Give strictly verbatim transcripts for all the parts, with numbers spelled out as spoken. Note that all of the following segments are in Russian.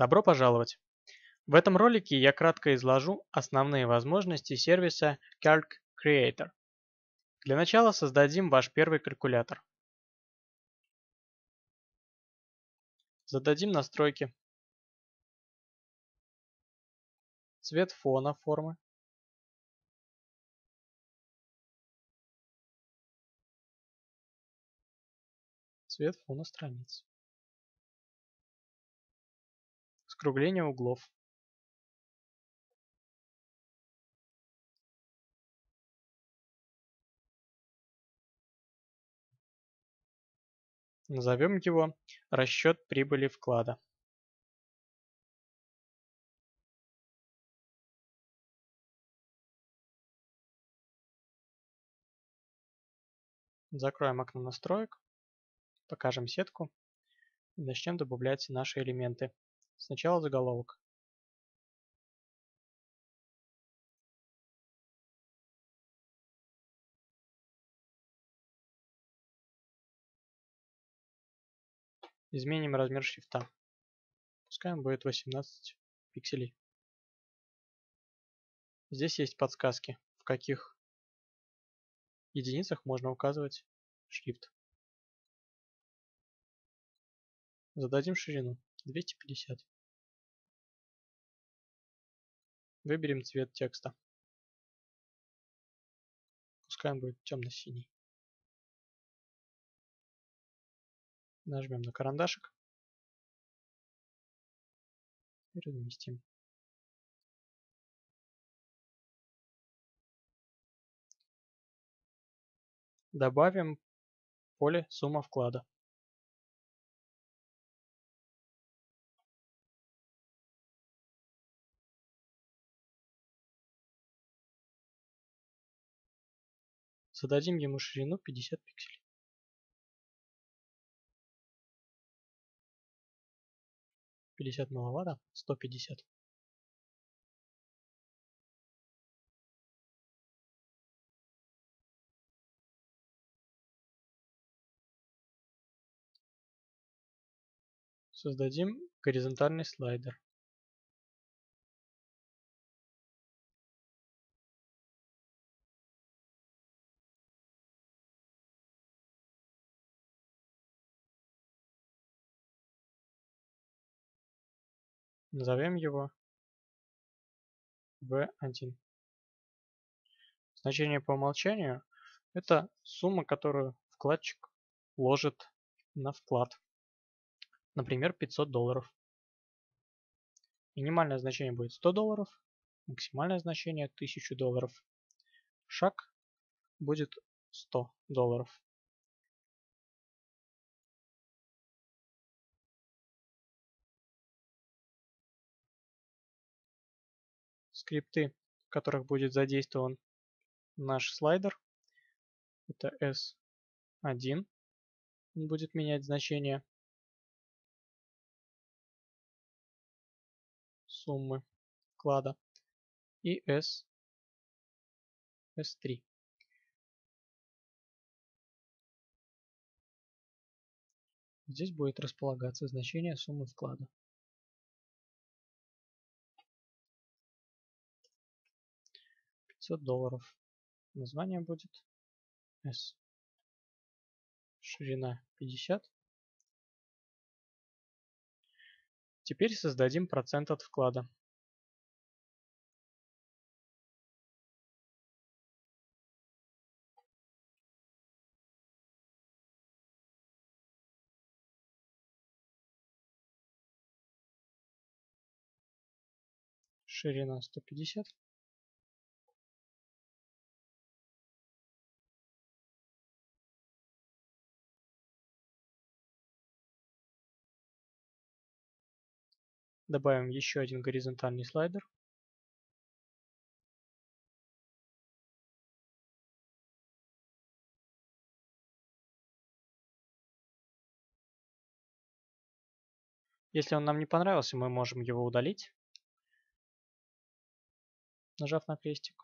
Добро пожаловать! В этом ролике я кратко изложу основные возможности сервиса Calc Creator. Для начала создадим ваш первый калькулятор. Зададим настройки. Цвет фона формы. Цвет фона страниц. Скругление углов. Назовем его «Расчет прибыли вклада». Закроем окно настроек, покажем сетку и начнем добавлять наши элементы. Сначала заголовок. Изменим размер шрифта. Пускай он будет восемнадцать пикселей. Здесь есть подсказки, в каких единицах можно указывать шрифт. Зададим ширину двести пятьдесят. Выберем цвет текста. Пускай он будет темно-синий. Нажмем на карандашик и разместим. Добавим поле «Сумма вклада». Зададим ему ширину пятьдесят пикселей. пятьдесят маловато, сто пятьдесят. Создадим горизонтальный слайдер. Назовем его ви один. Значение по умолчанию – это сумма, которую вкладчик вложит на вклад. Например, пятьсот долларов. Минимальное значение будет сто долларов, максимальное значение тысяча долларов. Шаг будет сто долларов. Скрипты, в которых будет задействован наш слайдер, это эс один. Он будет менять значение суммы вклада. И S, эс три. Здесь будет располагаться значение суммы вклада. пятьсот долларов. Название будет S. Ширина пятьдесят. Теперь создадим процент от вклада. Ширина сто пятьдесят. Добавим еще один горизонтальный слайдер. Если он нам не понравился, мы можем его удалить, нажав на крестик.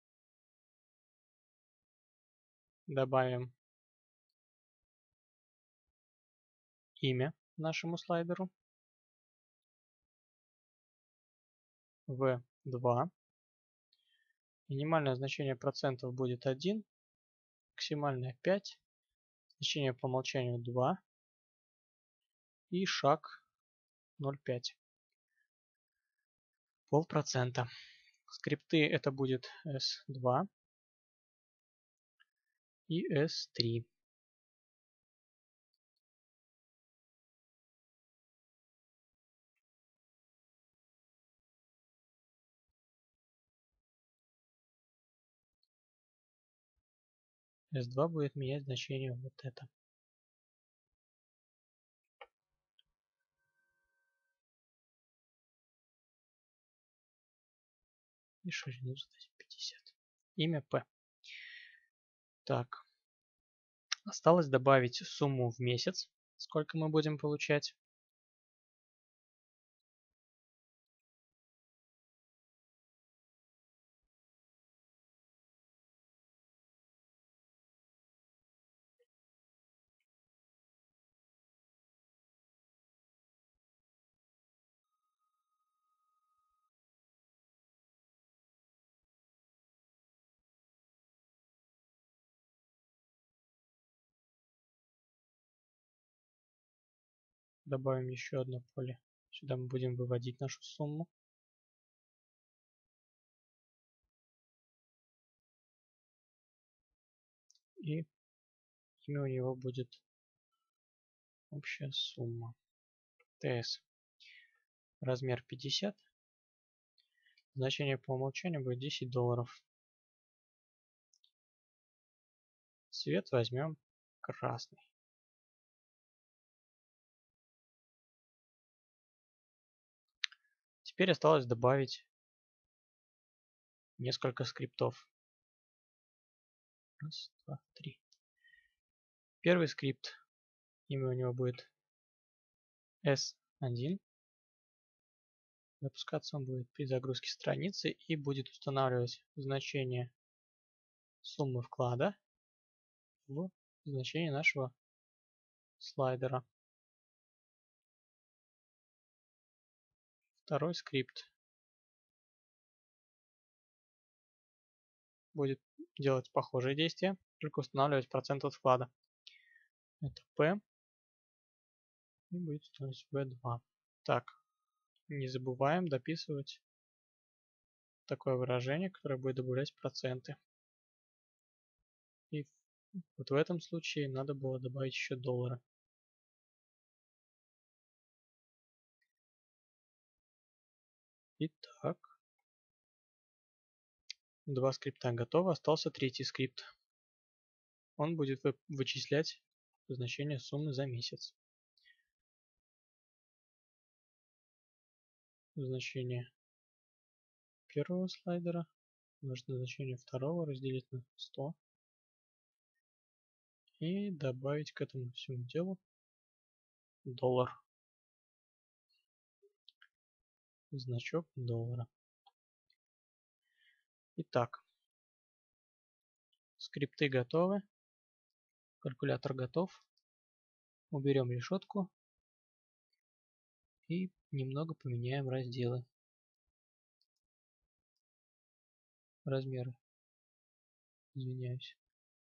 Добавим имя нашему слайдеру. ви два. Минимальное значение процентов будет один. Максимальное пять. Значение по умолчанию два. И шаг ноль целых пять десятых. Полпроцента. Скрипты это будет эс два и эс три. эс два будет менять значение вот это. И ширину зададим пятьдесят. Имя P. Так. Осталось добавить сумму в месяц. Сколько мы будем получать. Добавим еще одно поле. Сюда мы будем выводить нашу сумму. И имя у него будет общая сумма. ТС. Размер пятьдесят. Значение по умолчанию будет десять долларов. Цвет возьмем красный. Теперь осталось добавить несколько скриптов. Раз, два, три. Первый скрипт. Имя у него будет эс один. Запускаться он будет при загрузке страницы и будет устанавливать значение суммы вклада в значение нашего слайдера. Второй скрипт будет делать похожие действия, только устанавливать процент от вклада. Это P и будет устанавливать ви два. Так, не забываем дописывать такое выражение, которое будет добавлять проценты. И вот в этом случае надо было добавить еще доллары. Итак, два скрипта готовы, остался третий скрипт. Он будет вычислять значение суммы за месяц. Значение первого слайдера умножить на значение второго, разделить на сто. И добавить к этому всему делу доллар. Значок доллара. Итак, скрипты готовы. Калькулятор готов. Уберем решетку. И немного поменяем разделы. Размеры. Извиняюсь.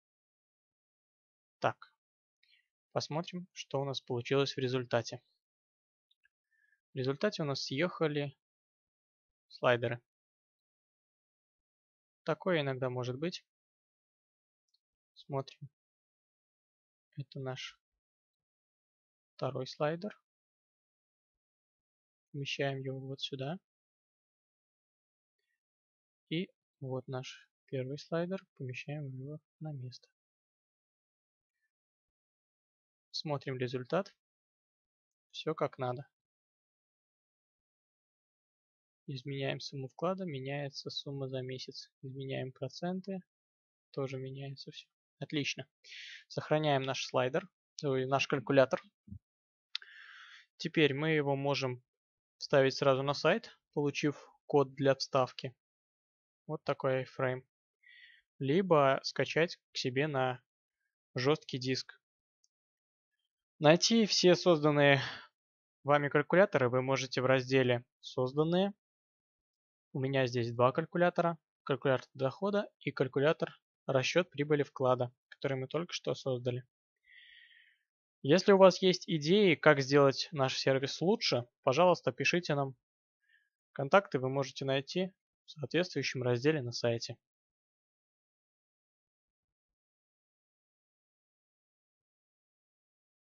Так. Посмотрим, что у нас получилось в результате. В результате у нас съехали слайдеры. Такое иногда может быть. Смотрим. Это наш второй слайдер. Помещаем его вот сюда. И вот наш первый слайдер. Помещаем его на место. Смотрим результат. Все как надо. Изменяем сумму вклада, меняется сумма за месяц. Изменяем проценты, тоже меняется все. Отлично. Сохраняем наш слайдер, ой, наш калькулятор. Теперь мы его можем вставить сразу на сайт, получив код для вставки. Вот такой iframe. Либо скачать к себе на жесткий диск. Найти все созданные вами калькуляторы вы можете в разделе «Созданные». У меня здесь два калькулятора. Калькулятор дохода и калькулятор расчет прибыли вклада, который мы только что создали. Если у вас есть идеи, как сделать наш сервис лучше, пожалуйста, пишите нам. Контакты вы можете найти в соответствующем разделе на сайте.